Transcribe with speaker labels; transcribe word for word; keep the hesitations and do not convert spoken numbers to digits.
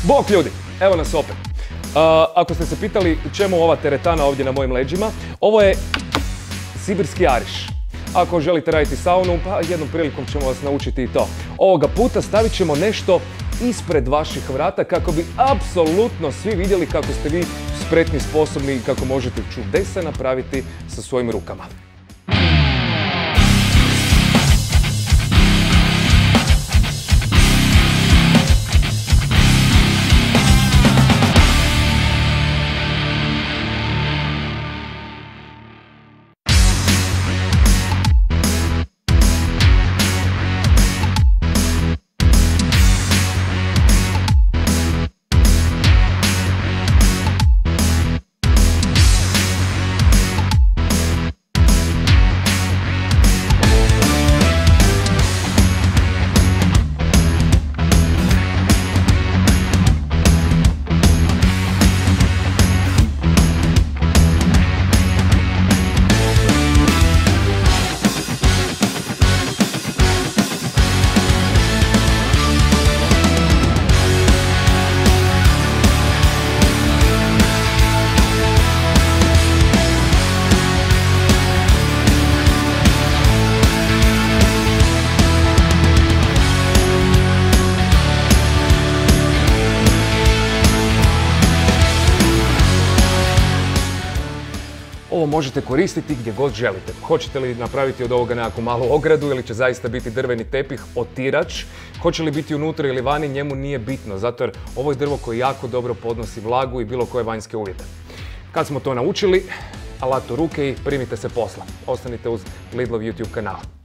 Speaker 1: Bok ljudi, evo nas opet. Uh, ako ste se pitali čemu ova teretana ovdje na mojim leđima, ovo je sibirski ariš. Ako želite raditi saunu, pa jednom prilikom ćemo vas naučiti i to. Ovoga puta stavit ćemo nešto ispred vaših vrata kako bi apsolutno svi vidjeli kako ste vi spretni, sposobni i kako možete čudesa napraviti sa svojim rukama. Ovo možete koristiti gdje god želite. Hoćete li napraviti od ovoga nekakvu malu ogradu ili će zaista biti drveni tepih, otirač, hoće li biti unutra ili vani, njemu nije bitno, zato jer ovo je drvo koje jako dobro podnosi vlagu i bilo koje vanjske uvjete. Kad smo to naučili, alat u ruke i primite se posla. Ostanite uz Lidlov YouTube kanal.